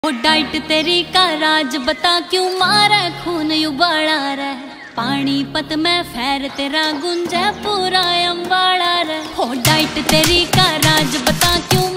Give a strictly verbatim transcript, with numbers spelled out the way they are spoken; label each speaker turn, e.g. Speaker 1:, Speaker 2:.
Speaker 1: ओ diet तेरी का राज बता क्यों मारे खून उबाला रे। पानीपत में फैर तेरा गुंजे पूरा अम्बाड़ा रे। हो डाइट तेरी का राज बता क्यों